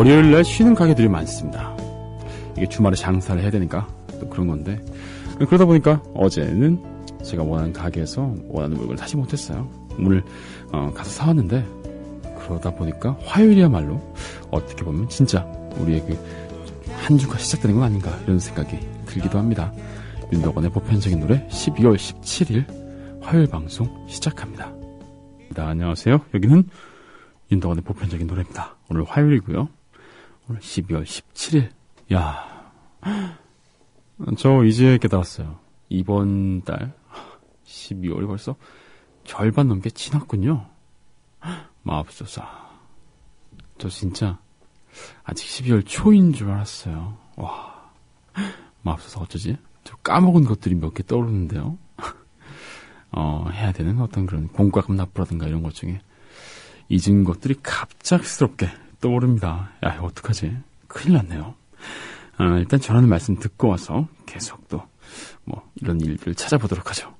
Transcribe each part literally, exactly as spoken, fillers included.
월요일날 쉬는 가게들이 많습니다. 이게 주말에 장사를 해야 되니까 또 그런 건데, 그러다 보니까 어제는 제가 원하는 가게에서 원하는 물건을 사지 못했어요. 오늘 어, 가서 사왔는데, 그러다 보니까 화요일이야말로 어떻게 보면 진짜 우리의 그 한 주가 시작되는 건 아닌가 이런 생각이 들기도 합니다. 윤덕원의 보편적인 노래 십이월 십칠일 화요일 방송 시작합니다. 네, 안녕하세요. 여기는 윤덕원의 보편적인 노래입니다. 오늘 화요일이고요. 오늘 십이월 십칠일. 야, 저 이제 깨달았어요. 이번 달 십이월이 벌써 절반 넘게 지났군요. 마법소사. 저 진짜 아직 십이월 초인 줄 알았어요. 와, 마법소사 어쩌지? 저 까먹은 것들이 몇 개 떠오르는데요. 어, 해야 되는 어떤 그런 공과금 납부라든가 이런 것 중에 잊은 것들이 갑작스럽게 떠오릅니다. 야, 이거 어떡하지? 큰일 났네요. 어, 일단 전하는 말씀 듣고 와서 계속 또 뭐 이런 일들을 찾아보도록 하죠.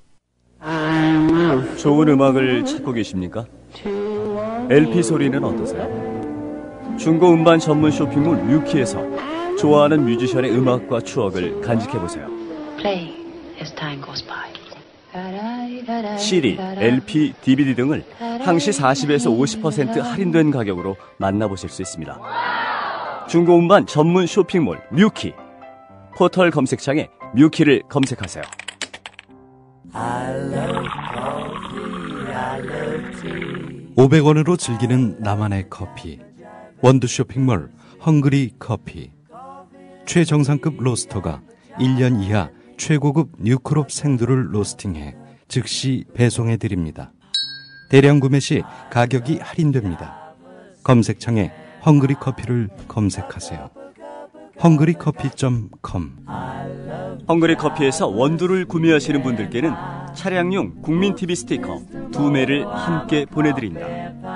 좋은 음악을 찾고 계십니까? 엘피 소리는 어떠세요? 중고 음반 전문 쇼핑몰 뮤키에서 좋아하는 뮤지션의 음악과 추억을 간직해보세요. 씨디, 엘피, 디비디 등을 항시 사십에서 오십 퍼센트 할인된 가격으로 만나보실 수 있습니다. 중고 음반 전문 쇼핑몰 뮤키. 포털 검색창에 뮤키를 검색하세요. 오백 원으로 즐기는 나만의 커피. 원두 쇼핑몰 헝그리 커피. 최정상급 로스터가 일 년 이하 최고급 뉴크롭 생두를 로스팅해 즉시 배송해드립니다. 대량 구매 시 가격이 할인됩니다. 검색창에 헝그리 커피를 검색하세요. 헝그리 커피 닷 컴. 헝그리 커피에서 원두를 구매하시는 분들께는 차량용 국민티비 스티커 두 매를 함께 보내드립니다.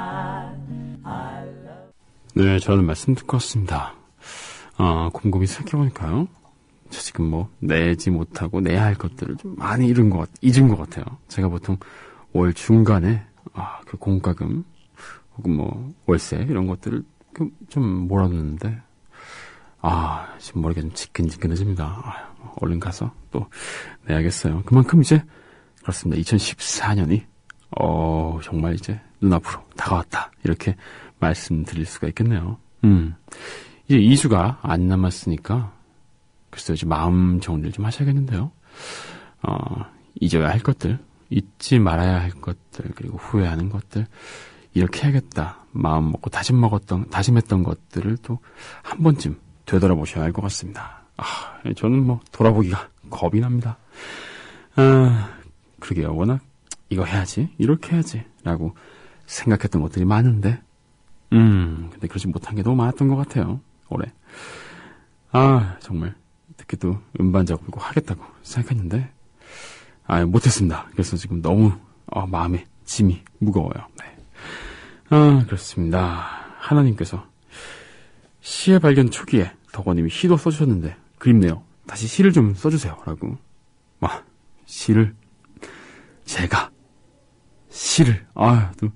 네, 저는 말씀 듣고 왔습니다. 아, 곰곰이 생각해보니까요. 저 지금 뭐 내지 못하고 내야 할 것들을 좀 많이 잃은 것 같, 잊은 것 같아요. 제가 보통 월 중간에 아, 그 공과금 혹은 뭐 월세 이런 것들을 좀 몰아놓는데, 아, 지금 머리가 좀 지끈지끈해집니다. 아, 얼른 가서 또 내야겠어요. 그만큼 이제 그렇습니다. 이천십사년이 어 정말 이제 눈앞으로 다가왔다, 이렇게 말씀드릴 수가 있겠네요. 음, 이제 이 주가 안 남았으니까 글쎄요, 이제 마음 정리를 좀 하셔야겠는데요. 어, 잊어야 할 것들, 잊지 말아야 할 것들, 그리고 후회하는 것들, 이렇게 해야겠다 마음 먹고 다짐 먹었던 다짐했던 것들을 또 한 번쯤 되돌아보셔야 할 것 같습니다. 아, 저는 뭐 돌아보기가 겁이 납니다. 아, 그러게요. 워낙 이거 해야지, 이렇게 해야지 라고 생각했던 것들이 많은데, 음, 근데 그러지 못한 게 너무 많았던 것 같아요, 올해. 아, 정말 특히 또 음반 작업이고 하겠다고 생각했는데, 아, 못했습니다. 그래서 지금 너무 어, 마음에 짐이 무거워요. 네. 아, 그렇습니다. 하나님께서 시의 발견 초기에 덕원님이 시도 써주셨는데 그립네요. 다시 시를 좀 써주세요 라고. 와, 시를 제가 시를 아, 또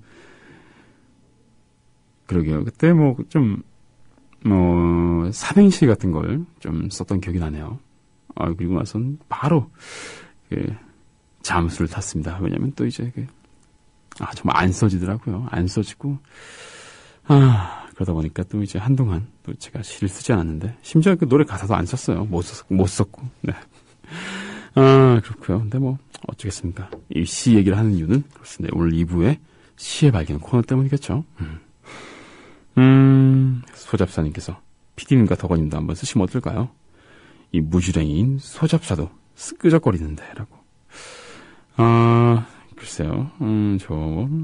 그러게요. 그때 뭐 좀 뭐 삼행시 같은 걸 좀 썼던 기억이 나네요. 아, 그리고 나선 바로 그 잠수를 탔습니다. 왜냐면 또 이제 그 아, 정말 안 써지더라고요. 안 써지고, 아, 그러다 보니까 또 이제 한동안 또 제가 시를 쓰지 않았는데, 심지어 그 노래 가사도 안 썼어요. 못 썼, 못 썼고, 네. 아, 그렇고요. 근데 뭐, 어쩌겠습니까. 이 시 얘기를 하는 이유는, 그렇습니다. 오늘 이 부에 시의 발견 코너 때문이겠죠. 음, 음 소잡사님께서, 피디님과 덕원님도 한번 쓰시면 어떨까요? 이 무주랭이인 소잡사도 끄적거리는데, 라고. 아, 글쎄요, 음, 저,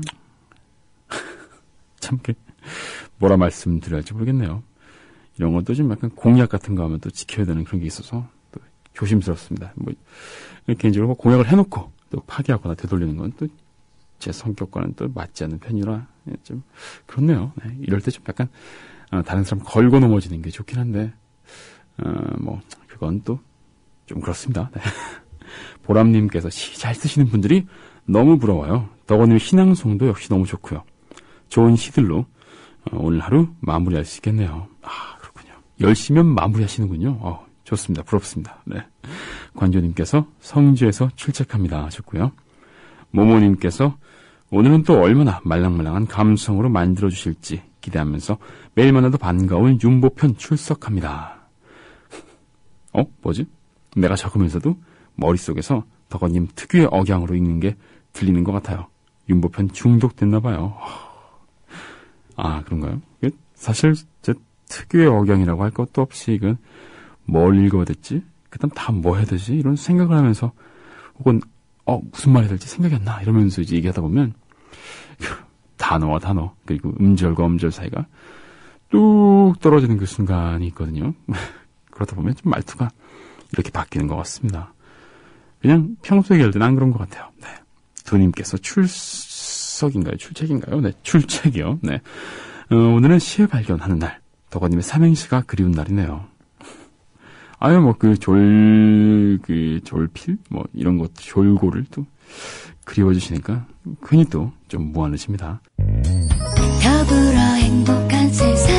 참, 뭐라 말씀드려야 할지 모르겠네요. 이런 것도 좀 약간 공약 같은 거 하면 또 지켜야 되는 그런 게 있어서 또 조심스럽습니다. 뭐, 개인적으로 공약을 해놓고 또 파기하거나 되돌리는 건 또 제 성격과는 또 맞지 않는 편이라 좀 그렇네요. 네, 이럴 때 좀 약간, 어, 다른 사람 걸고 넘어지는 게 좋긴 한데, 어, 뭐, 그건 또 좀 그렇습니다. 네. 보람님께서 시 잘 쓰시는 분들이 너무 부러워요. 덕원님 신앙송도 역시 너무 좋고요. 좋은 시들로 어, 오늘 하루 마무리할 수 있겠네요. 아, 그렇군요. 열 시면 마무리하시는군요. 어, 좋습니다. 부럽습니다. 네. 관조님께서 성주에서 출첵합니다 하셨고요. 모모님께서 오늘은 또 얼마나 말랑말랑한 감성으로 만들어주실지 기대하면서 매일 만나도 반가운 윤보편 출석합니다. 어? 뭐지? 내가 적으면서도 머릿속에서 덕원님 특유의 억양으로 읽는 게 들리는 것 같아요. 윤보편 중독됐나봐요. 아, 그런가요? 사실 제 특유의 억양이라고 할 것도 없이 이건 뭘 읽어야 됐지? 그 다음 다 뭐 해야 되지? 이런 생각을 하면서 혹은 어 무슨 말 해야 될지 생각이 안 나 이러면서 이제 얘기하다 보면 단어와 단어 그리고 음절과 음절 사이가 뚝 떨어지는 그 순간이 있거든요. 그러다 보면 좀 말투가 이렇게 바뀌는 것 같습니다. 그냥 평소에 얘기할 때는 안 그런 것 같아요. 네. 두님께서 출석인가요? 출첵인가요? 네, 출첵이요. 네. 어, 오늘은 시에 발견하는 날. 덕원님의 삼행시가 그리운 날이네요. 아유, 뭐, 그, 졸, 그, 졸필? 뭐, 이런 것, 졸고를 또 그리워주시니까, 괜히 또 좀 무한하십니다. 더불어 행복한 세상,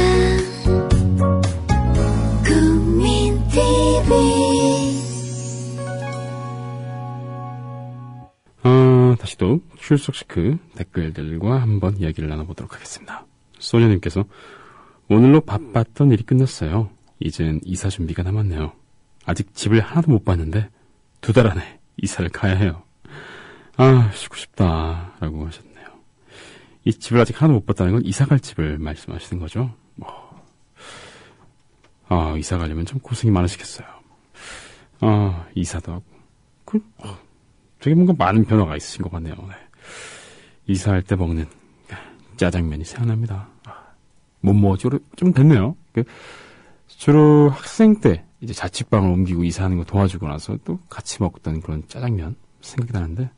국민티비. 어, 다시 또, 출석시크 댓글들과 한번 이야기를 나눠보도록 하겠습니다. 소녀님께서, 오늘로 바빴던 일이 끝났어요. 이젠 이사 준비가 남았네요. 아직 집을 하나도 못 봤는데 두 달 안에 이사를 가야 해요. 아, 쉬고 싶다 라고 하셨네요. 이 집을 아직 하나도 못 봤다는 건 이사 갈 집을 말씀하시는 거죠. 뭐. 아, 이사 가려면 참 고생이 많으시겠어요. 아, 이사도 하고 그, 어, 되게 뭔가 많은 변화가 있으신 것 같네요. 네. 이사할 때 먹는 짜장면이 생각납니다. 못 먹어지 좀 됐네요. 그, 주로 학생 때 이제 자취방을 옮기고 이사하는 거 도와주고 나서 또 같이 먹던 그런 짜장면 생각이 나는데,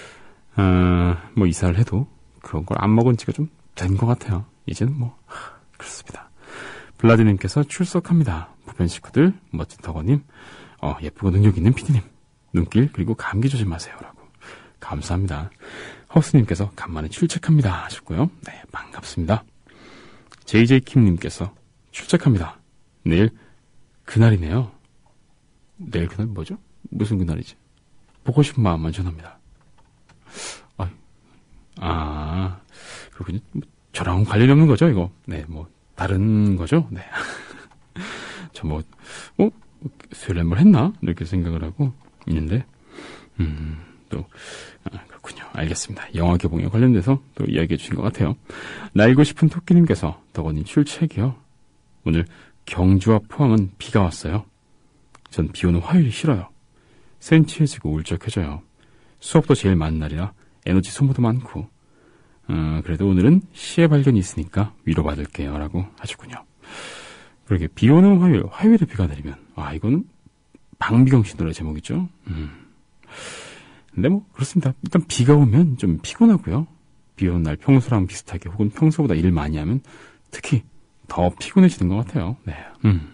어, 뭐 이사를 해도 그런 걸 안 먹은 지가 좀 된 것 같아요. 이제는 뭐 하, 그렇습니다. 블라디님께서 출석합니다. 부편 식구들, 멋진 덕원님, 어, 예쁘고 능력 있는 피디님, 눈길 그리고 감기 조심하세요라고. 감사합니다. 허스님께서 간만에 출첵합니다 하셨고요. 네, 반갑습니다. 제이제이킴님께서 출첵합니다. 내일 그날이네요. 내일 그날 뭐죠? 무슨 그날이지? 보고 싶은 마음만 전합니다. 아, 아 그렇군요. 저랑 관련이 없는 거죠, 이거? 네, 뭐 다른 거죠? 네. 저 뭐, 어? 수요일에 뭘 했나? 이렇게 생각을 하고 있는데, 음, 또, 아, 그렇군요. 알겠습니다. 영화 개봉에 관련돼서 또 이야기해 주신 것 같아요. 날고 싶은 토끼님께서 덕원님 출첵이요. 오늘 경주와 포항은 비가 왔어요. 전 비 오는 화요일이 싫어요. 센치해지고 울적해져요. 수업도 제일 많은 날이라 에너지 소모도 많고, 어, 그래도 오늘은 시의 발견이 있으니까 위로받을게요 라고 하셨군요. 그러게 비 오는 화요일, 화요일에 비가 내리면, 아, 이거는 박미경 씨 노래 제목이죠. 음. 근데 뭐 그렇습니다. 일단 비가 오면 좀 피곤하고요. 비 오는 날 평소랑 비슷하게 혹은 평소보다 일 많이 하면 특히 더 피곤해지는 것 같아요. 네. 음.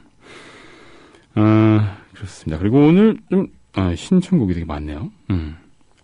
아, 그렇습니다. 그리고 오늘 좀, 아, 신청곡이 되게 많네요. 음.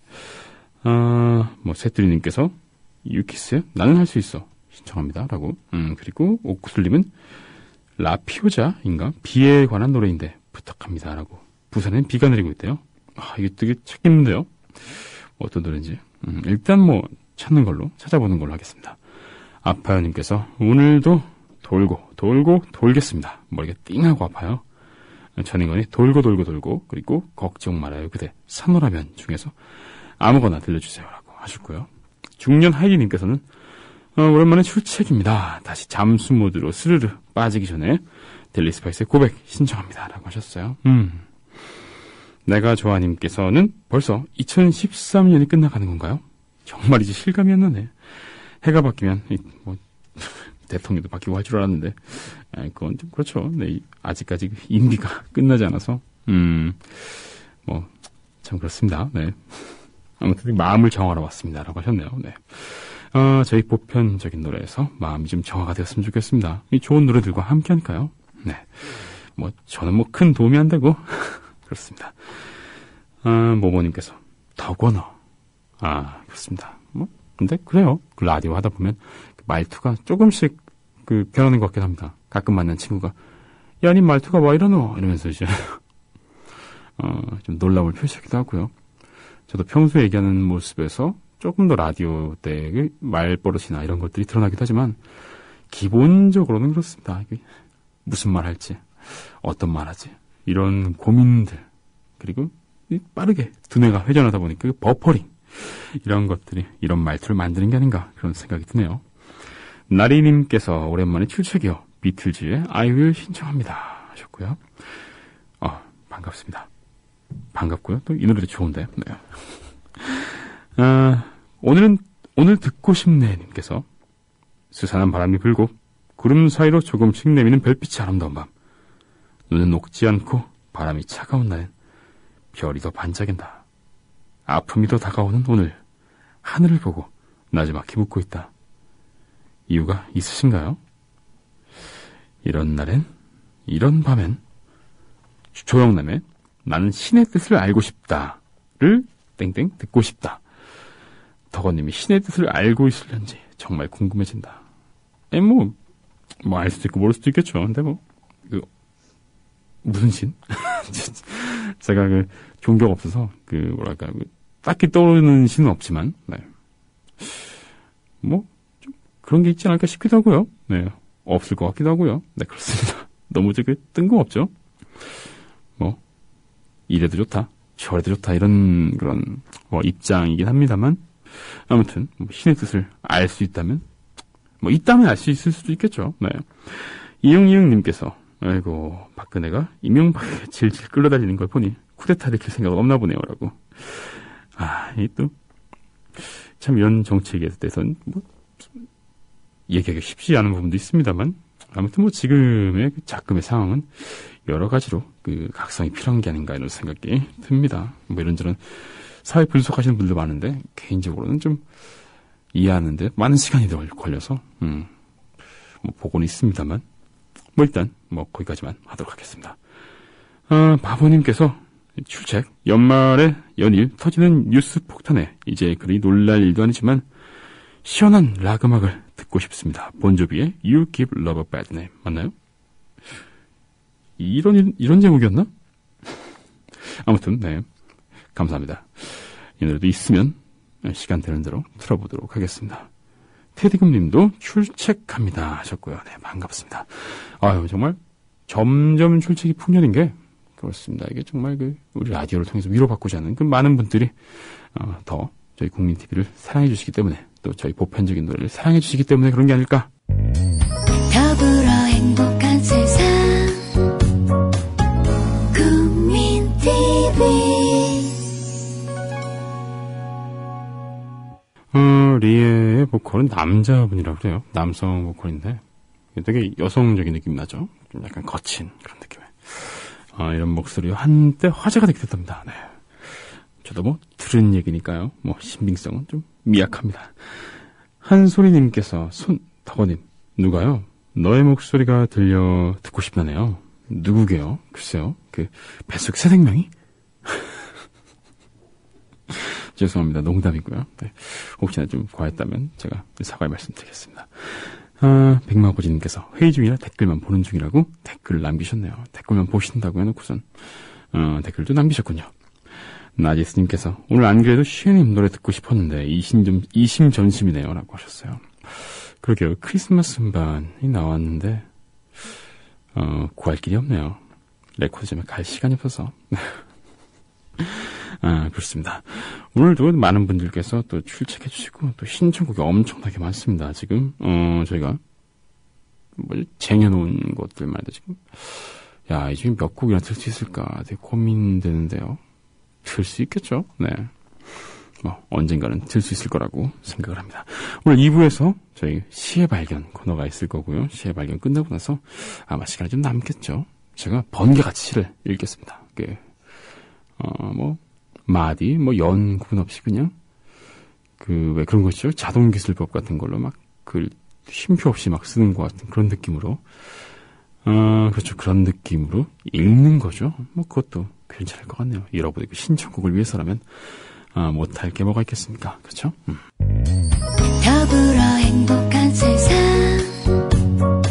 아, 뭐, 새뜨리님께서, 유키스요? 나는 할 수 있어. 신청합니다. 라고. 음, 그리고, 옥구슬님은, 라피오자인가? 비에 관한 노래인데, 부탁합니다. 라고. 부산엔 비가 내리고 있대요. 아, 이게 되게 찾겠는데요? 어떤 노래인지. 음, 일단 뭐, 찾는 걸로, 찾아보는 걸로 하겠습니다. 아파요님께서, 오늘도 돌고, 돌고, 돌겠습니다. 머리가 띵하고 아파요. 전인건이 돌고, 돌고, 돌고, 그리고 걱정 말아요. 그대, 산호라면 중에서 아무거나 들려주세요. 라고 하셨고요. 중년 하이리님께서는, 어, 오랜만에 출첵입니다. 다시 잠수 모드로 스르르 빠지기 전에 델리스파이스의 고백 신청합니다. 라고 하셨어요. 음. 내가 좋아님께서는 벌써 이천십삼 년이 끝나가는 건가요? 정말 이제 실감이 안 나네. 해가 바뀌면, 뭐, 대통령도 바뀌고 할 줄 알았는데, 아, 그건 좀 그렇죠. 네, 아직까지 임기가 끝나지 않아서, 음, 뭐, 참 그렇습니다. 네. 아무튼 마음을 정하러 왔습니다. 라고 하셨네요. 네. 어, 저희 보편적인 노래에서 마음이 좀 정화가 되었으면 좋겠습니다. 이 좋은 노래들과 함께 하니까요. 네. 뭐, 저는 뭐 큰 도움이 안 되고, 그렇습니다. 아, 모모님께서, 덕원어. 아, 그렇습니다. 뭐, 근데 그래요. 그 라디오 하다 보면, 말투가 조금씩 그, 변하는 것 같긴 합니다. 가끔 만난 친구가, 야, 니 말투가 왜 이러노? 이러면서 이제, 어, 좀 놀라움을 표시하기도 하고요. 저도 평소에 얘기하는 모습에서 조금 더 라디오 때의 말버릇이나 이런 것들이 드러나기도 하지만, 기본적으로는 그렇습니다. 무슨 말 할지, 어떤 말 하지, 이런 고민들, 그리고 빠르게 두뇌가 회전하다 보니까 버퍼링, 이런 것들이 이런 말투를 만드는 게 아닌가 그런 생각이 드네요. 나리님께서 오랜만에 출첵이요. 비틀즈의 I Will 신청합니다 하셨고요. 어, 반갑습니다. 반갑고요. 또 이 노래도 좋은데. 네. 아, 오늘은 오늘 듣고 싶네 님께서 스산한 바람이 불고 구름 사이로 조금씩 내미는 별빛이 아름다운 밤. 눈은 녹지 않고 바람이 차가운 날엔 별이 더 반짝인다. 아픔이 더 다가오는 오늘 하늘을 보고 나지막히 묻고 있다. 이유가 있으신가요? 이런 날엔, 이런 밤엔 조영남의 나는 신의 뜻을 알고 싶다를 땡땡 듣고 싶다. 덕원님이 신의 뜻을 알고 있을런지 정말 궁금해진다. 에, 뭐, 뭐 알 수도 있고 모를 수도 있겠죠. 근데 뭐, 그, 무슨 신? 제가 그 종교가 없어서 그 뭐랄까 그 딱히 떠오르는 신은 없지만, 네. 뭐 좀 그런 게 있지 않을까 싶기도 하고요. 네, 없을 것 같기도 하고요. 네, 그렇습니다. 너무 그 뜬금없죠. 뭐 이래도 좋다, 저래도 좋다 이런 그런 뭐 입장이긴 합니다만, 아무튼 뭐 신의 뜻을 알 수 있다면, 뭐 있다면 알 수 있을 수도 있겠죠. 네, 이영이영님께서 아이고, 박근혜가 이명박에 질질 끌려다니는 걸 보니 쿠데타 일으킬 생각은 없나 보네요. 라고. 아, 이 또, 참 이런 정책에 대해서는 뭐, 얘기하기 쉽지 않은 부분도 있습니다만, 아무튼 뭐 지금의 작금의 상황은 여러 가지로 그 각성이 필요한 게 아닌가 이런 생각이 듭니다. 뭐 이런저런 사회 분석하시는 분들 많은데, 개인적으로는 좀 이해하는데 많은 시간이 걸려서, 음, 뭐 보고는 있습니다만, 뭐 일단 뭐 거기까지만 하도록 하겠습니다. 아, 바보님께서 출첵 연말에 연일 터지는 뉴스 폭탄에 이제 그리 놀랄 일도 아니지만 시원한 락 음악을 듣고 싶습니다. 본조비의 You Give Love a Bad Name 맞나요? 이런 이런 제목이었나? 아무튼 네, 감사합니다. 이 노래도 있으면 시간 되는 대로 틀어보도록 하겠습니다. 테디금님도 출첵합니다 하셨고요. 네, 반갑습니다. 아유, 정말 점점 출첵이 풍년인 게 그렇습니다. 이게 정말 그 우리 라디오를 통해서 위로받고자 하는 그 많은 분들이 어, 더 저희 국민티비를 사랑해 주시기 때문에, 또 저희 보편적인 노래를 사랑해 주시기 때문에 그런 게 아닐까. 더불어 행복한 세상 국민티비. 어, 리에의 보컬은 남자분이라고 그래요. 남성 보컬인데 되게 여성적인 느낌이 나죠. 좀 약간 거친 그런 느낌의 어, 이런 목소리가 한때 화제가 되기도 했답니다. 네. 저도 뭐 들은 얘기니까요. 뭐 신빙성은 좀 미약합니다. 한소리님께서 손 덕원님 누가요? 너의 목소리가 들려 듣고 싶다네요. 누구게요? 글쎄요. 그 뱃속 새 생명이? 죄송합니다. 농담이고요. 네. 혹시나 좀 과했다면 제가 사과의 말씀드리겠습니다. 아, 백마고지님께서 회의 중이라 댓글만 보는 중이라고 댓글을 남기셨네요. 댓글만 보신다고 해놓고선 어, 댓글도 남기셨군요. 나지스님께서 오늘 안 그래도 슈님 노래 듣고 싶었는데 이심점, 이심전심이네요 라고 하셨어요. 그러게요. 크리스마스 음반이 나왔는데 어, 구할 길이 없네요. 레코드점에 갈 시간이 없어서. 아, 그렇습니다. 오늘도 많은 분들께서 또 출첵해 주시고 또 신청곡이 엄청나게 많습니다. 지금 어 저희가 뭐 쟁여놓은 것들만 해도 지금 야, 이제 몇 곡이나 틀 수 있을까 되게 고민되는데요. 틀 수 있겠죠? 네. 뭐 언젠가는 틀 수 있을 거라고 생각을 합니다. 오늘 이 부에서 저희 시의 발견 코너가 있을 거고요. 시의 발견 끝나고 나서 아마 시간이 좀 남겠죠. 제가 번개같이 시를 읽겠습니다. 그 어 뭐 마디, 뭐, 연, 구분 없이 그냥, 그, 왜 그런 거 있죠? 자동기술법 같은 걸로 막, 그, 쉼표 없이 막 쓰는 것 같은 그런 느낌으로, 어, 그렇죠. 그런 느낌으로 읽는 거죠. 뭐, 그것도 괜찮을 것 같네요. 여러분의 그 신청곡을 위해서라면, 아, 못할 게 뭐가 있겠습니까? 그렇죠? 음. 더불어 행복한 세상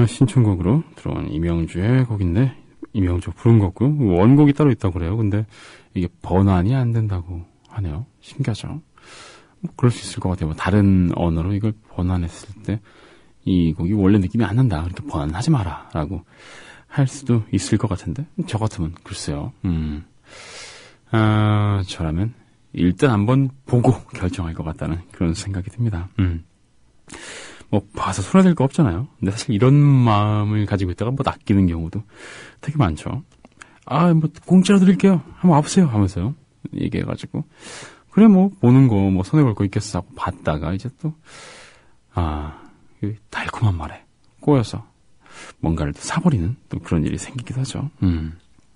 어, 신청곡으로 들어온 이명주의 곡인데, 이명주 부른 거고, 원곡이 따로 있다고 그래요. 근데 이게 번안이 안 된다고 하네요. 신기하죠? 뭐 그럴 수 있을 것 같아요. 뭐 다른 언어로 이걸 번안했을 때, 이 곡이 원래 느낌이 안 난다. 그러니까 번안하지 마라. 라고 할 수도 있을 것 같은데, 저 같으면 글쎄요. 음. 아, 저라면 일단 한번 보고 결정할 것 같다는 그런 생각이 듭니다. 음. 뭐 봐서 손해될 거 없잖아요. 근데 사실 이런 마음을 가지고 있다가 뭐 낚이는 경우도 되게 많죠. 아, 뭐 공짜로 드릴게요. 한번 와보세요 하면서요. 얘기해가지고 그래 뭐 보는 거 뭐 손해볼 거 있겠어 하고 봤다가 이제 또 아, 달콤한 말에 꼬여서 뭔가를 또 사버리는 또 그런 일이 생기기도 하죠. 음.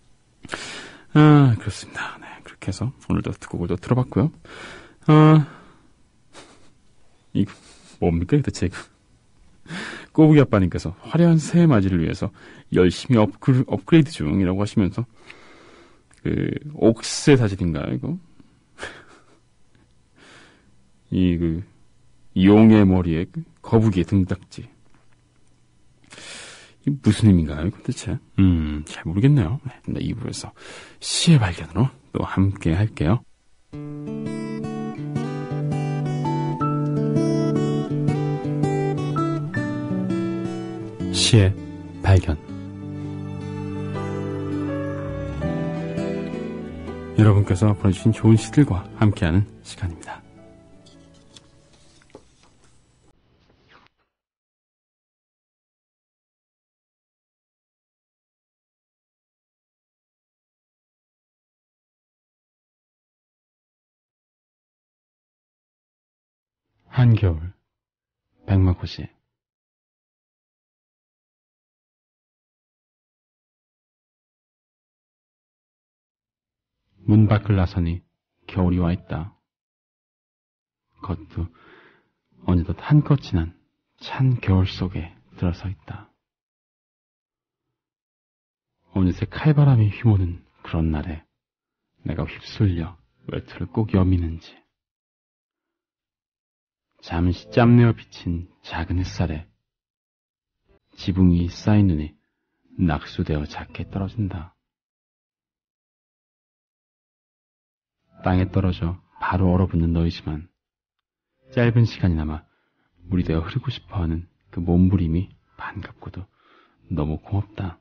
아, 그렇습니다. 네, 그렇게 해서 오늘도 듣고 또 들어봤고요. 아, 이거 뭡니까 도대체 이거. 꼬부기 아빠님께서 화려한 새해 맞이를 위해서 열심히 업그, 업그레이드 중이라고 하시면서 그 옥새 사진인가요 이거? 이 그 용의 머리에 그 거북이의 등딱지. 이게 무슨 의미인가요 이거 도대체? 음, 잘 모르겠네요. 네, 이 부에서 시의 발견으로 또 함께 할게요. 시의 발견. 여러분께서 보내주신 좋은 시들과 함께하는 시간입니다. 한겨울 백마고시. 문 밖을 나서니 겨울이 와 있다. 겉도 어느덧 한껏 지난 찬 겨울 속에 들어서 있다. 어느새 칼바람이 휘모는 그런 날에 내가 휩쓸려 외투를 꼭 여미는지 잠시 짬내어 비친 작은 햇살에 지붕이 쌓인 눈이 낙수되어 작게 떨어진다. 땅에 떨어져 바로 얼어붙는 너이지만 짧은 시간이나마 물이 되어 흐르고 싶어하는 그 몸부림이 반갑고도 너무 고맙다.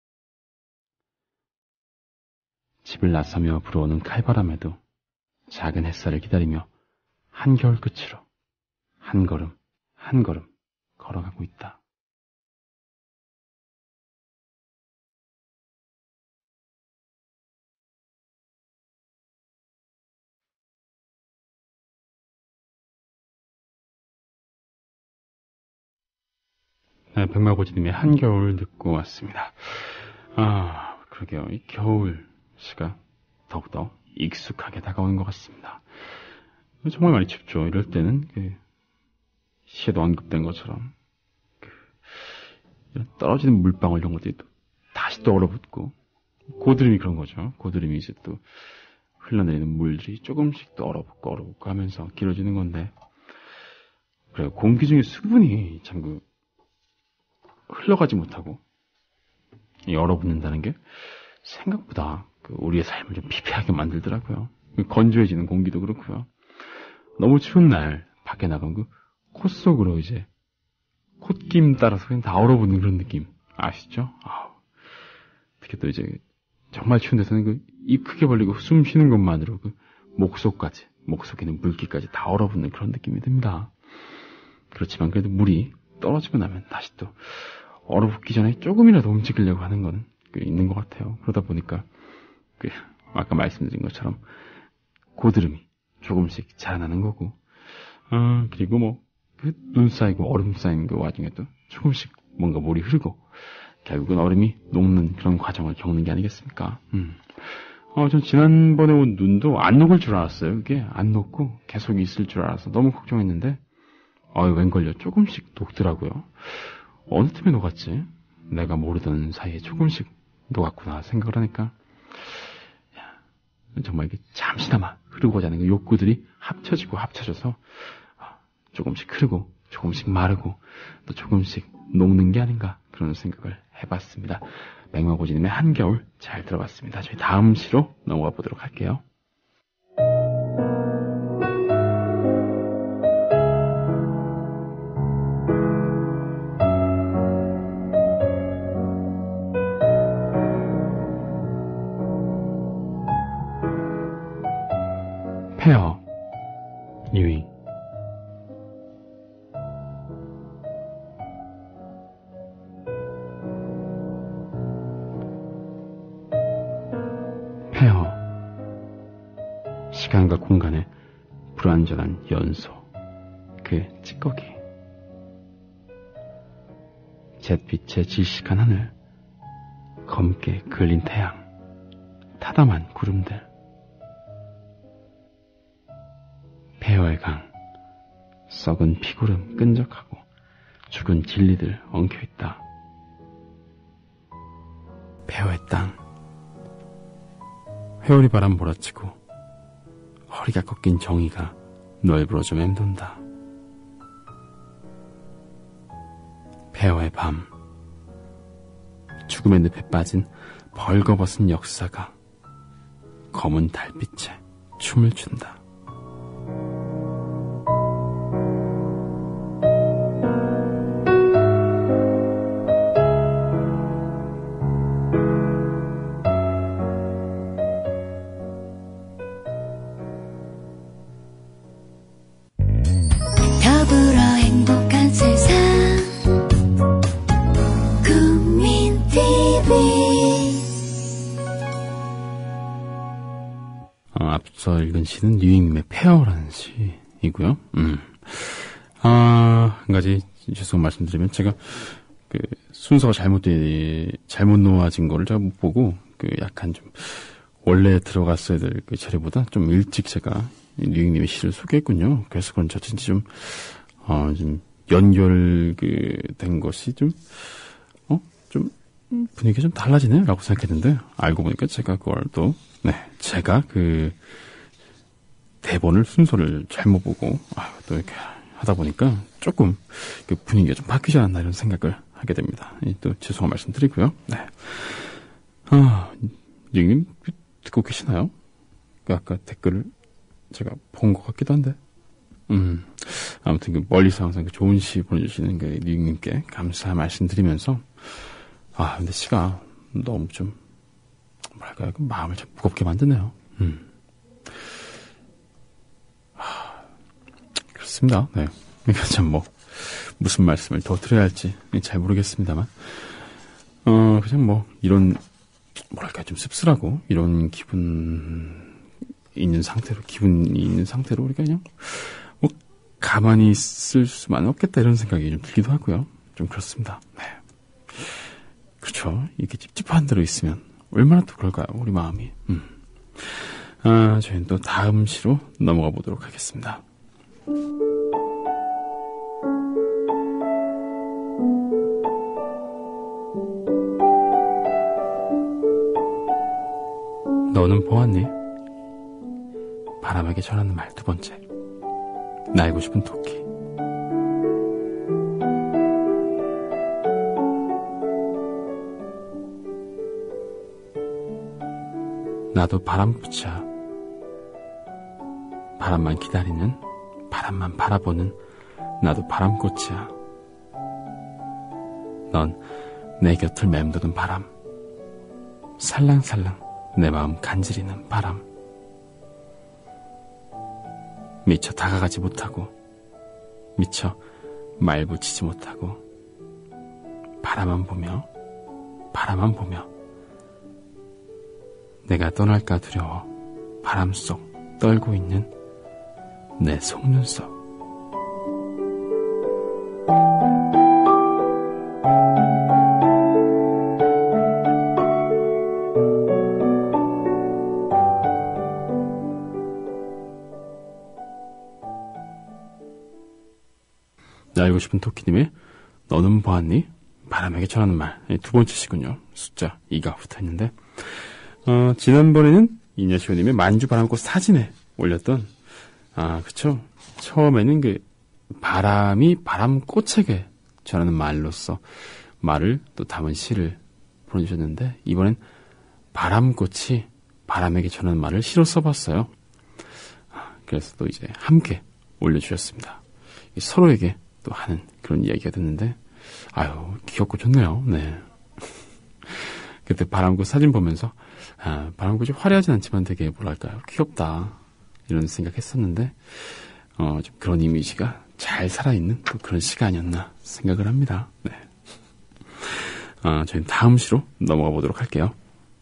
집을 나서며 불어오는 칼바람에도 작은 햇살을 기다리며 한겨울 끝으로 한 걸음 한 걸음 걸어가고 있다. 네, 백마고지님의 한겨울 듣고 왔습니다. 아, 그러게요. 이 겨울 시가 더욱더 익숙하게 다가오는 것 같습니다. 정말 많이 춥죠. 이럴 때는 그 시에도 언급된 것처럼 그 이런 떨어지는 물방울 이런 것들이 또 다시 또 얼어붙고 고드름이 그런 거죠. 고드름이 이제 또 흘러내리는 물들이 조금씩 또 얼어붙고 얼어붙고 하면서 길어지는 건데 그래요. 공기 중에 수분이 참 그 흘러가지 못하고 이 얼어붙는다는 게 생각보다 그 우리의 삶을 좀 피폐하게 만들더라고요. 건조해지는 공기도 그렇고요. 너무 추운 날 밖에 나가면 그 콧 속으로 이제 콧김 따라서 그냥 다 얼어붙는 그런 느낌 아시죠? 아우. 특히 또 이제 정말 추운 데서는 그 입 크게 벌리고 숨 쉬는 것만으로 그 목속까지 목 속에 있는 물기까지 다 얼어붙는 그런 느낌이 듭니다. 그렇지만 그래도 물이 떨어지고 나면 다시 또 얼어붙기 전에 조금이라도 움직이려고 하는 건 있는 것 같아요. 그러다 보니까 그 아까 말씀드린 것처럼 고드름이 조금씩 자라나는 거고, 아, 그리고 뭐 그 눈 쌓이고 얼음 쌓이는 그 와중에도 조금씩 뭔가 물이 흐르고 결국은 얼음이 녹는 그런 과정을 겪는 게 아니겠습니까? 음. 어, 전 지난번에 온 눈도 안 녹을 줄 알았어요. 그게 안 녹고 계속 있을 줄 알아서 너무 걱정했는데, 어이, 웬걸요? 조금씩 녹더라고요. 어느 틈에 녹았지? 내가 모르던 사이에 조금씩 녹았구나 생각을 하니까, 야, 정말 이게 잠시나마 흐르고자 하는 그 욕구들이 합쳐지고 합쳐져서 조금씩 흐르고 조금씩 마르고 또 조금씩 녹는 게 아닌가 그런 생각을 해봤습니다. 백마고지님의 한겨울 잘 들어봤습니다. 저희 다음 시로 넘어가 보도록 할게요. 페어 유잉. 페어. 시간과 공간의 불완전한 연소. 그 찌꺼기. 잿빛의 질식한 하늘. 검게 그을린 태양. 타담한 구름들. 폐허의 강, 썩은 피구름 끈적하고 죽은 진리들 엉켜있다. 폐허의 땅, 회오리 바람 몰아치고 허리가 꺾인 정의가 널브러져 맴돈다. 폐허의 밤, 죽음의 늪에 빠진 벌거벗은 역사가 검은 달빛에 춤을 춘다. 앞서 읽은 시는 류잉님의 페어라는 시이고요. 음. 아, 한 가지 죄송 말씀드리면 제가 그 순서가 잘못돼 잘못 놓아진 거를 제가 못 보고 그 약간 좀 원래 들어갔어야 될 그 자리보다 좀 일찍 제가 류잉님의 시를 소개했군요. 그래서 그런지 어쩐지 좀 어, 좀 연결 그 된 것이 좀 어? 좀 분위기가 좀 달라지네 라고 생각했는데 알고 보니까 제가 그걸 또 네, 제가 그 대본을 순서를 잘못 보고 아, 또 이렇게 하다 보니까 조금 그 분위기가 좀 바뀌지 않았나 이런 생각을 하게 됩니다. 또 죄송한 말씀 드리고요. 네. 아, 님 듣고 계시나요? 아까 댓글을 제가 본 것 같기도 한데. 음, 아무튼 그 멀리서 항상 그 좋은 시 보내주시는 그 링님께 감사 말씀드리면서 아, 근데 시가 너무 좀 뭐랄까요, 그 마음을 좀 무겁게 만드네요. 음. 하, 그렇습니다. 네. 그러니까 참 뭐 무슨 말씀을 더 드려야 할지 잘 모르겠습니다만, 어 그냥 뭐 이런 뭐랄까 좀 씁쓸하고 이런 기분 있는 상태로 기분이 있는 상태로 우리가 그냥 뭐 가만히 있을 수만 없겠다 이런 생각이 좀 들기도 하고요. 좀 그렇습니다. 네. 그렇죠. 이렇게 찝찝한 대로 있으면 얼마나 또 그럴까요, 우리 마음이. 음. 아, 저희는 또 다음 시로 넘어가 보도록 하겠습니다. 너는 보았니? 바람에게 전하는 말 두 번째. 날고 싶은 토끼. 나도 바람꽃이야. 바람만 기다리는, 바람만 바라보는 나도 바람꽃이야. 넌 내 곁을 맴도는 바람. 살랑살랑 내 마음 간지리는 바람. 미처 다가가지 못하고 미처 말붙이지 못하고 바라만 보며 바라만 보며 내가 떠날까 두려워 바람 속 떨고 있는 내 속눈썹. 알고 싶은 토끼님의 너는 보았니? 바람에게 전하는 말. 두 번째 시군요. 숫자 이가 붙어있는데, 어, 지난번에는 이냐시오님의 만주 바람꽃 사진에 올렸던, 아, 그쵸. 처음에는 그 바람이 바람꽃에게 전하는 말로서 말을 또 담은 시를 보내주셨는데 이번엔 바람꽃이 바람에게 전하는 말을 시로 써봤어요. 그래서 또 이제 함께 올려주셨습니다. 서로에게 또 하는 그런 이야기가 됐는데 아유 귀엽고 좋네요. 네. 그때 바람꽃 사진 보면서 아, 바람꽃이 화려하진 않지만 되게 뭐랄까요 귀엽다 이런 생각했었는데 어, 좀 그런 이미지가 잘 살아있는 또 그런 시가 아니었나 생각을 합니다. 네. 아, 저희는 다음 시로 넘어가 보도록 할게요.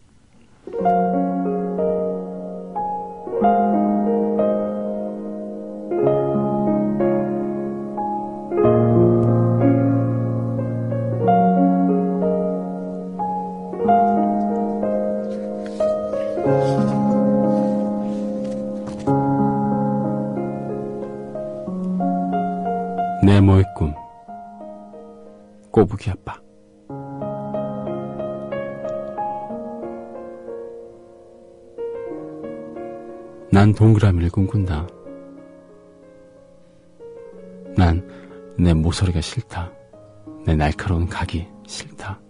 네모의 꿈 꼬부기 아빠. 난 동그라미를 꿈꾼다. 난 내 모서리가 싫다. 내 날카로운 각이 싫다.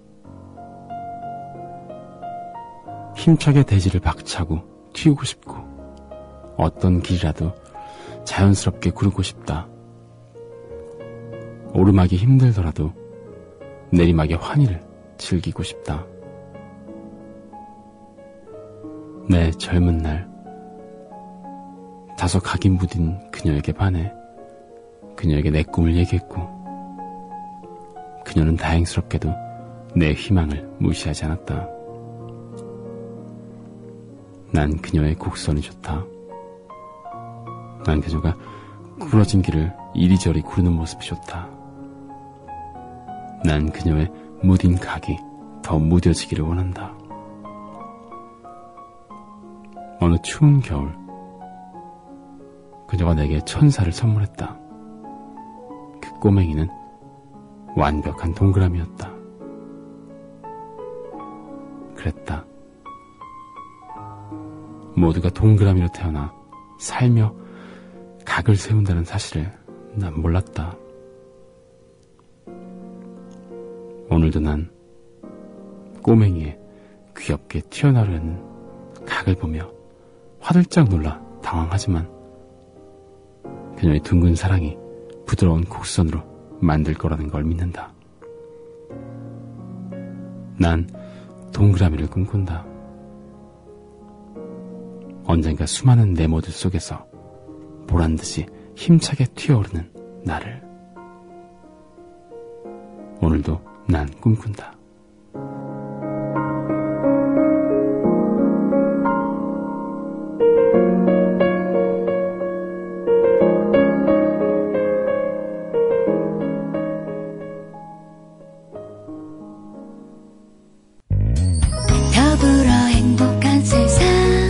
힘차게 대지를 박차고 튀우고 싶고 어떤 길이라도 자연스럽게 구르고 싶다. 오르막이 힘들더라도 내리막의 환희를 즐기고 싶다. 내 젊은 날 다소 각이 무딘 그녀에게 반해 그녀에게 내 꿈을 얘기했고 그녀는 다행스럽게도 내 희망을 무시하지 않았다. 난 그녀의 곡선이 좋다. 난 그녀가 구부러진 길을 이리저리 구르는 모습이 좋다. 난 그녀의 무딘 각이 더 무뎌지기를 원한다. 어느 추운 겨울 그녀가 내게 천사를 선물했다. 그 꼬맹이는 완벽한 동그라미였다. 그랬다. 모두가 동그라미로 태어나 살며 각을 세운다는 사실을 난 몰랐다. 오늘도 난 꼬맹이의 귀엽게 튀어나오려는 각을 보며 화들짝 놀라 당황하지만 그녀의 둥근 사랑이 부드러운 곡선으로 만들 거라는 걸 믿는다. 난 동그라미를 꿈꾼다. 언젠가 수많은 네모들 속에서 보란듯이 힘차게 튀어오르는 나를. 오늘도 난 꿈꾼다. 더불어 행복한 세상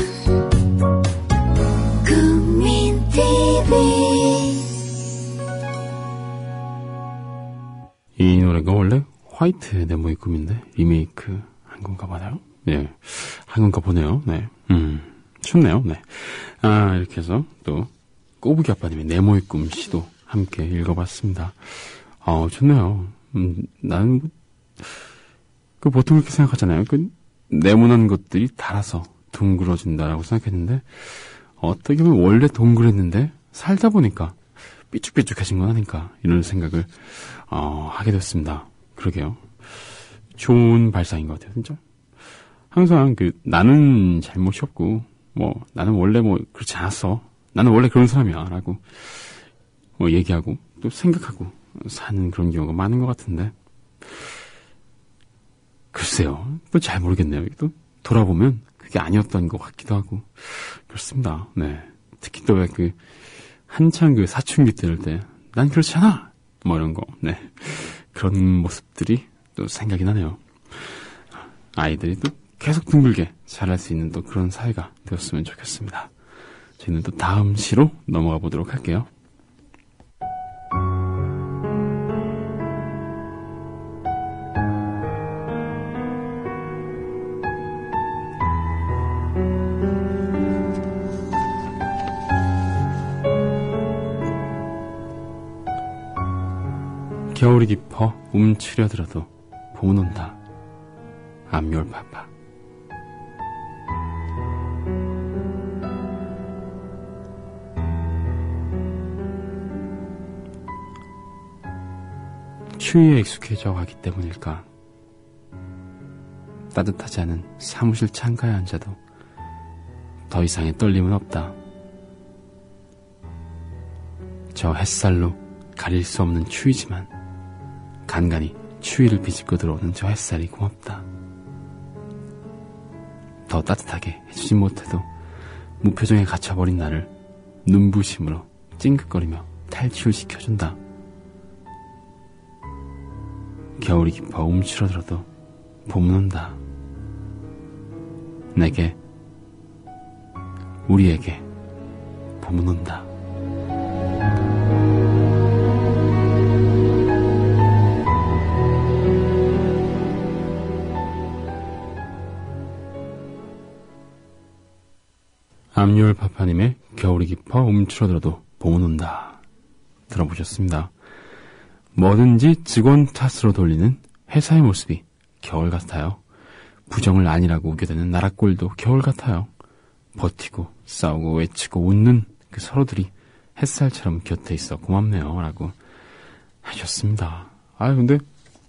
국민 티비. 이 노래가 원래 화이트 네모의 꿈인데 리메이크 한 건가 봐요. 네, 한 건가 보네요. 네, 음, 춥네요. 네, 아 이렇게 해서 또 꼬부기 아빠님의 네모의 꿈 시도 함께 읽어봤습니다. 아 좋네요. 음, 나는 뭐, 그 보통 그렇게 생각하잖아요. 그 네모난 것들이 닳아서 둥그러진다라고 생각했는데 어떻게 보면 원래 동그랬는데 살다 보니까 삐쭉삐쭉해진 건 아닌가 이런 생각을 어, 하게 됐습니다. 그러게요. 좋은 발상인 것 같아요, 진짜. 항상 그 나는 잘못이 없고 뭐 나는 원래 뭐 그렇지 않았어. 나는 원래 그런 사람이야라고 뭐 얘기하고 또 생각하고 사는 그런 경우가 많은 것 같은데. 글쎄요. 또 잘 모르겠네요. 또 돌아보면 그게 아니었던 것 같기도 하고. 그렇습니다. 네. 특히 또 왜 그, 한창 그 사춘기 때일 때, 난 그렇지 않아! 뭐 이런 거. 네. 그런 모습들이 또 생각이 나네요. 아이들이 또 계속 둥글게 자랄 수 있는 또 그런 사회가 되었으면 좋겠습니다. 저희는 또 다음 시로 넘어가 보도록 할게요. 겨울이 깊어 움츠려들어도 봄은 온다. I'm your papa. 추위에 익숙해져 가기 때문일까? 따뜻하지 않은 사무실 창가에 앉아도 더 이상의 떨림은 없다. 저 햇살로 가릴 수 없는 추위지만 간간히 추위를 비집고 들어오는 저 햇살이 고맙다. 더 따뜻하게 해주지 못해도 무표정에 갇혀버린 나를 눈부심으로 찡긋거리며 탈출시켜준다. 겨울이 깊어 움츠러들어도 봄은 온다. 내게, 우리에게 봄은 온다. 암유얼 파파님의 겨울이 깊어 움츠러들어도 봄은 온다. 들어보셨습니다. 뭐든지 직원 탓으로 돌리는 회사의 모습이 겨울 같아요. 부정을 아니라고 우겨대는 나라 꼴도 겨울 같아요. 버티고 싸우고 외치고 웃는 그 서로들이 햇살처럼 곁에 있어 고맙네요. 라고 하셨습니다. 아 근데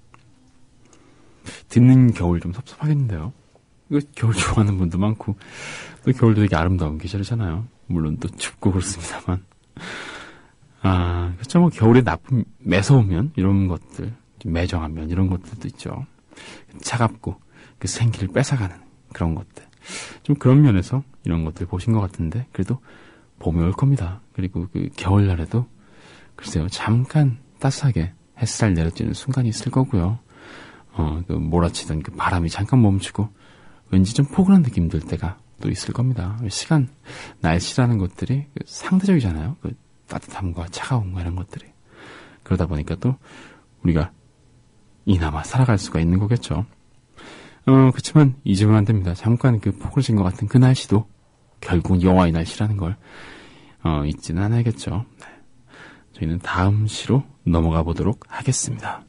듣는 겨울 좀 섭섭하겠는데요. 이거 겨울 좋아하는 분도 많고 또 겨울도 되게 아름다운 계절이잖아요. 물론 또 춥고 그렇습니다만. 아, 그렇죠. 뭐 겨울에 나쁜 매서우면 이런 것들, 매정하면 이런 것들도 있죠. 차갑고 그 생기를 뺏어가는 그런 것들. 좀 그런 면에서 이런 것들 보신 것 같은데 그래도 봄이 올 겁니다. 그리고 그 겨울날에도 글쎄요 잠깐 따스하게 햇살 내려지는 순간이 있을 거고요. 어, 그 몰아치던 그 바람이 잠깐 멈추고 왠지 좀 포근한 느낌 들 때가 또 있을 겁니다. 시간, 날씨라는 것들이 그 상대적이잖아요. 그 따뜻함과 차가움과 이런 것들이. 그러다 보니까 또 우리가 이나마 살아갈 수가 있는 거겠죠. 어, 그렇지만 잊으면 안 됩니다. 잠깐 그 포근해진 것 같은 그 날씨도 결국은 영화의 날씨라는 걸 어, 잊지는 않아야겠죠. 네. 저희는 다음 시로 넘어가 보도록 하겠습니다.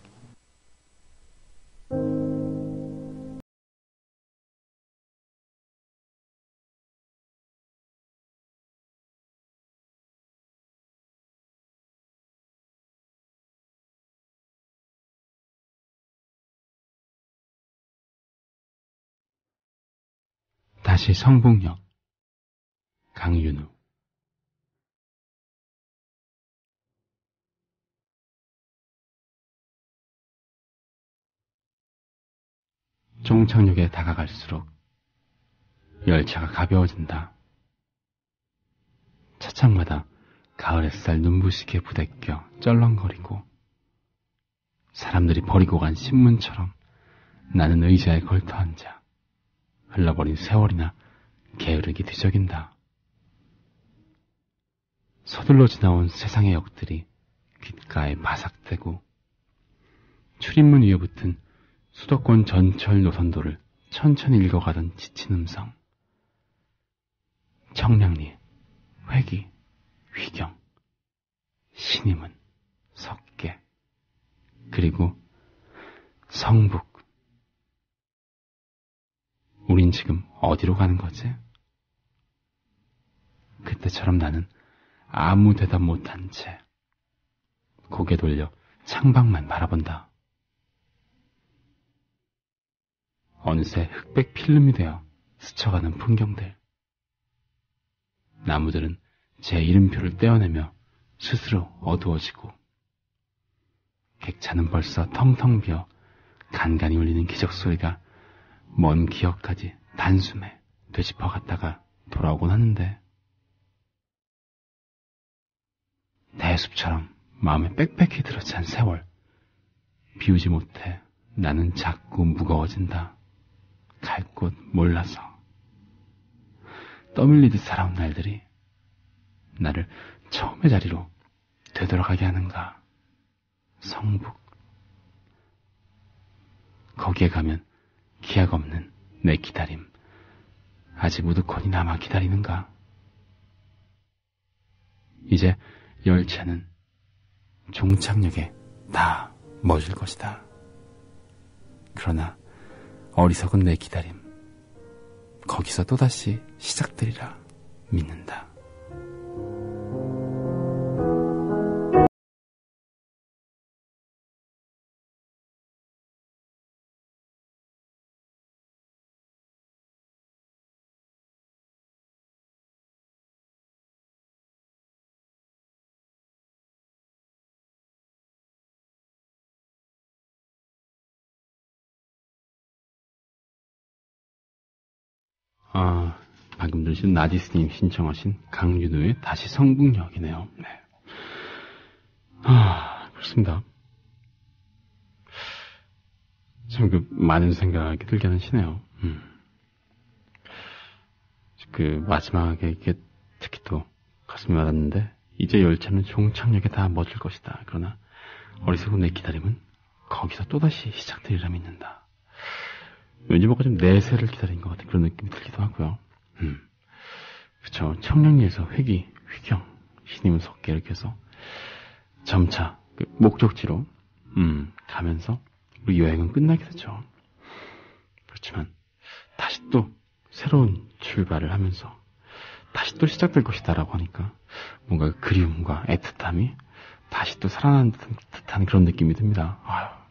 다시 성북역 강윤우. 종착역에 다가갈수록 열차가 가벼워진다. 차창마다 가을 햇살 눈부시게 부대껴 쩔렁거리고 사람들이 버리고 간 신문처럼 나는 의자에 걸터앉아 흘러버린 세월이나 게으르게 뒤적인다. 서둘러 지나온 세상의 역들이 귓가에 바삭대고 출입문 위에 붙은 수도권 전철 노선도를 천천히 읽어가던 지친 음성. 청량리, 회기, 휘경, 신임은, 석계, 그리고 성북. 우린 지금 어디로 가는 거지? 그때처럼 나는 아무 대답 못한 채 고개 돌려 창밖만 바라본다. 어느새 흑백 필름이 되어 스쳐가는 풍경들. 나무들은 제 이름표를 떼어내며 스스로 어두워지고 객차는 벌써 텅텅 비어 간간히 울리는 기적소리가 먼 기억까지 단숨에 되짚어갔다가 돌아오곤 하는데 대숲처럼 마음에 빽빽히 들어찬 세월 비우지 못해 나는 자꾸 무거워진다. 갈 곳 몰라서 떠밀리듯 살아온 날들이 나를 처음의 자리로 되돌아가게 하는가. 성북. 거기에 가면 기약 없는 내 기다림 아직 우두커니 남아 기다리는가. 이제 열차는 종착역에 다 멎을 것이다. 그러나 어리석은 내 기다림, 거기서 또다시 시작되리라 믿는다. 아, 방금 들으신 나디스님 신청하신 강윤우의 다시 성북역이네요. 네. 아, 그렇습니다. 참, 그, 많은 생각이 들게 하시네요. 음. 그, 마지막에 이게 특히 또 가슴이 와닿는데, 이제 열차는 종착역에 다 멎을 것이다. 그러나, 어리석은 내 기다림은 거기서 또다시 시작되리라 믿는다. 왠지 뭔가 좀 내세를 기다린 것 같은 그런 느낌이 들기도 하고요. 음. 그쵸. 청량리에서 회기, 휘경, 신임을 섞게 이렇게 해서 점차 그 목적지로 음, 가면서 우리 여행은 끝나게 되죠. 그렇지만 다시 또 새로운 출발을 하면서 다시 또 시작될 것이다라고 하니까 뭔가 그리움과 애틋함이 다시 또 살아나는 듯한 그런 느낌이 듭니다. 아유.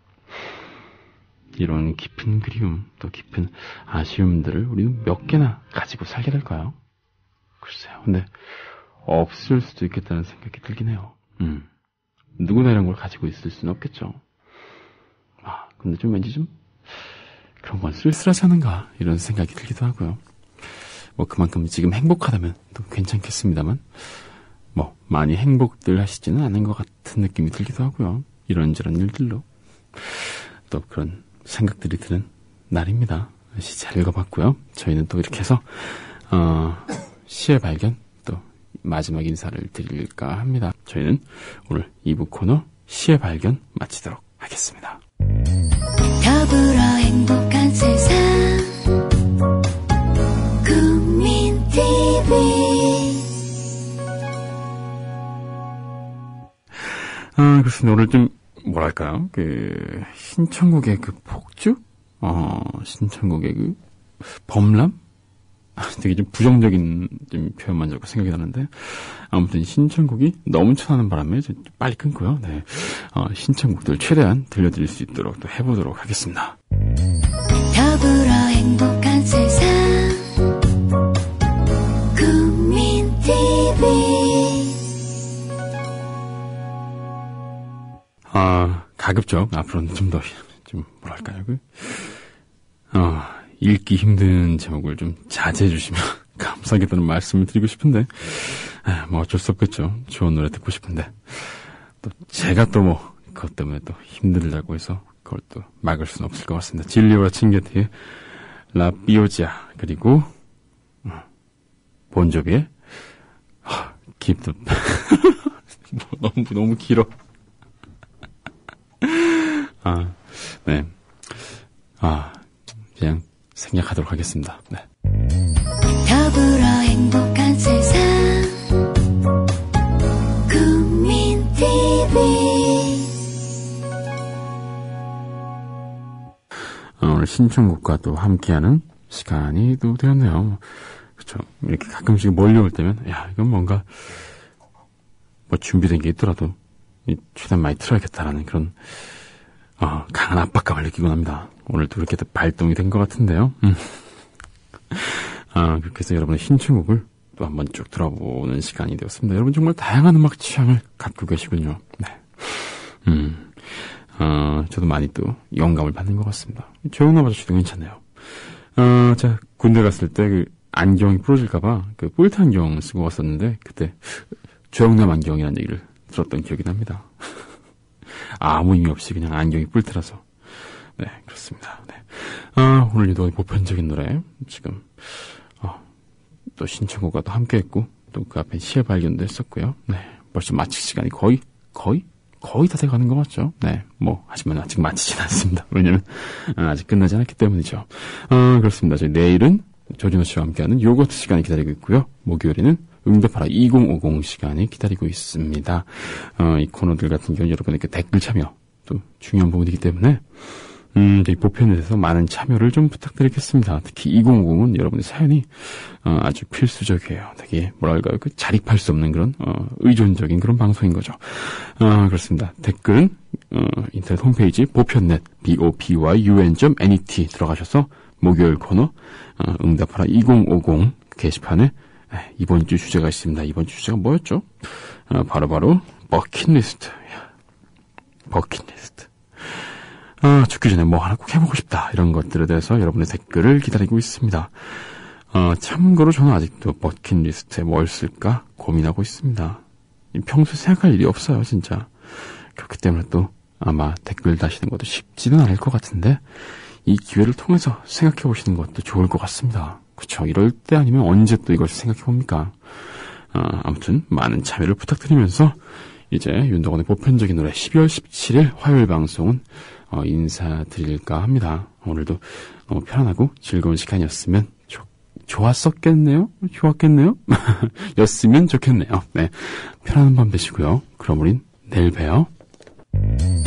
이런 깊은 그리움, 또 깊은 아쉬움들을 우리는 몇 개나 가지고 살게 될까요? 글쎄요. 근데 없을 수도 있겠다는 생각이 들긴 해요. 음. 누구나 이런 걸 가지고 있을 수는 없겠죠. 아, 근데 좀 왠지 좀 그런 건 쓸쓸하지 않은가 이런 생각이 들기도 하고요. 뭐 그만큼 지금 행복하다면 또 괜찮겠습니다만 뭐 많이 행복들 하시지는 않은 것 같은 느낌이 들기도 하고요. 이런저런 일들로 또 그런 생각들이 드는 날입니다. 시 잘 읽어봤고요. 저희는 또 이렇게 해서 어, 시의 발견 또 마지막 인사를 드릴까 합니다. 저희는 오늘 이 부 코너 시의 발견 마치도록 하겠습니다. 더불어 행복한 세상 국민티비. 아, 그렇습니다. 오늘 좀 뭐랄까요? 그, 신천국의 그 폭주? 어, 신천국의 그, 범람? 되게 좀 부정적인 좀 표현만 자꾸 생각이 나는데, 아무튼 신천국이 넘쳐나는 바람에 좀 빨리 끊고요. 네. 어, 신천국들 최대한 들려드릴 수 있도록 또 해보도록 하겠습니다. 더불어 행복한 세상 국민티비. 아, 가급적 앞으로는 좀 더, 좀, 뭐랄까요, 그, 어, 읽기 힘든 제목을 좀 자제해 주시면 감사하겠다는 말씀을 드리고 싶은데, 아, 뭐 어쩔 수 없겠죠. 좋은 노래 듣고 싶은데. 또, 제가 또 뭐, 그것 때문에 또 힘들다고 해서 그걸 또 막을 수는 없을 것 같습니다. 진리오라 칭게티의 라 비오지아, 그리고, 어, 본조비의, 아, 깁드, 뭐, 너무, 너무 길어. 아, 네. 아, 그냥 생략하도록 하겠습니다. 네. 더불어 행복한 세상 국민티비. 어, 오늘 신청곡과 또 함께하는 시간이 또 되었네요. 그쵸. 이렇게 가끔씩 몰려올 때면, 야, 이건 뭔가, 뭐 준비된 게 있더라도, 최대한 많이 틀어야겠다라는 그런, 어, 강한 압박감을 느끼곤 합니다. 오늘도 그렇게 발동이 된 것 같은데요. 음. 아, 그렇게 해서 여러분의 신청곡을 또 한번 쭉 들어보는 시간이 되었습니다. 여러분 정말 다양한 음악 취향을 갖고 계시군요. 네. 음, 어, 저도 많이 또 영감을 받는 것 같습니다. 조용남 아저씨도 괜찮네요. 어, 자, 군대 갔을 때 그 안경이 부러질까봐 그 뿔테 안경 쓰고 왔었는데, 그때 조용남 안경이라는 얘기를 들었던 기억이 납니다. 아무 의미 없이 그냥 안경이 뿔테라서. 네, 그렇습니다. 네. 아, 오늘 유독 보편적인 노래, 지금, 어, 또 신청곡과 또 함께 했고, 또 그 앞에 시의 발견도 했었고요. 네, 벌써 마칠 시간이 거의, 거의, 거의 다 돼가는 거 맞죠? 네, 뭐, 하지만 아직 마치진 않습니다. 왜냐면, 아직 끝나지 않았기 때문이죠. 어, 그렇습니다. 저희 내일은 조진호 씨와 함께하는 요거트 시간이 기다리고 있고요. 목요일에는 응답하라 이천오십 시간이 기다리고 있습니다. 어, 이 코너들 같은 경우 여러분에게 댓글 참여 또 중요한 부분이기 때문에 음, 이 보편에 대해서 많은 참여를 좀 부탁드리겠습니다. 특히 이천오십은 여러분의 사연이 어, 아주 필수적이에요. 되게 뭐랄까요, 그 자립할 수 없는 그런 어, 의존적인 그런 방송인 거죠. 어, 그렇습니다. 댓글은 어, 인터넷 홈페이지 보편넷 bopyun 점 net 들어가셔서 목요일 코너 어, 응답하라 이천오십 게시판에 에, 이번 주 주제가 있습니다. 이번 주 주제가 뭐였죠? 어, 바로바로 버킷리스트. 버킷리스트. 아, 죽기 전에 뭐 하나 꼭 해보고 싶다. 이런 것들에 대해서 여러분의 댓글을 기다리고 있습니다. 어, 참고로 저는 아직도 버킷리스트에 뭘 쓸까 고민하고 있습니다. 평소에 생각할 일이 없어요, 진짜. 그렇기 때문에 또 아마 댓글 다시는 것도 쉽지는 않을 것 같은데 이 기회를 통해서 생각해 보시는 것도 좋을 것 같습니다. 그쵸? 이럴 때 아니면 언제 또 이걸 생각해 봅니까? 어, 아무튼 많은 참여를 부탁드리면서 이제 윤덕원의 보편적인 노래 십이월 십칠일 화요일 방송은 어, 인사드릴까 합니다. 오늘도 너무 편안하고 즐거운 시간이었으면 좋, 좋았었겠네요? 좋았겠네요? 였으면 좋겠네요. 네, 편안한 밤 되시고요. 그럼 우린 내일 봬요.